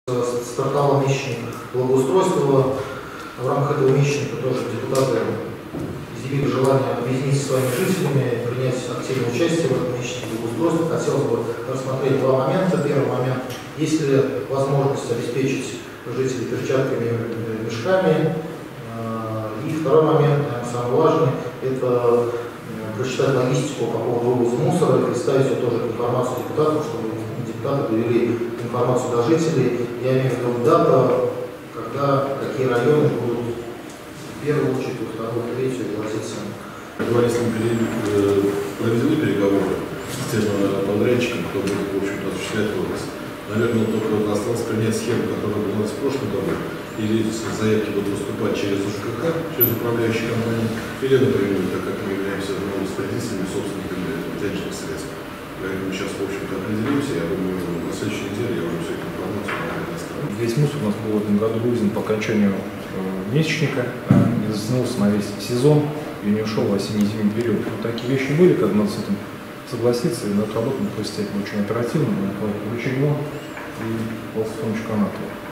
Стартовал месячник благоустройства. В рамках этого месячника тоже депутаты изъявили желание объединиться со своими жителями, принять активное участие в этом месячнике благоустройства. Хотелось бы рассмотреть два момента. Первый момент, есть ли возможность обеспечить жителей перчатками, мешками. И второй момент, наверное, самый важный, это прочитать логистику по поводу вывоза мусора и представить ее тоже информацию депутатам, чтобы депутаты довели информацию до жителей. Я имею в виду дата, когда какие районы будут в первую очередь, во вторую, в третью гласиться. Говорили, проведены переговоры с тем подрядчиком, кто будет, в общем-то, осуществлять вывоз. Наверное, только осталось принять схему, которая была в прошлом году, или заявки будут поступать через УЖКХ, через управляющие компании, или напрямую, так как мы являемся распорядителями, собственниками денежных средств. Поэтому сейчас, в общем-то, определимся. Я думаю, на следующей неделе я уже всю эту информацию предоставлю. Весь мусор у нас был в этом году вывезен по окончанию месячника, не затянулся на весь сезон и не ушел в осенне-зимний период. Вот такие вещи были, когда надо с этим согласиться, и на эту работу мы очень оперативно, по вручению и по канату.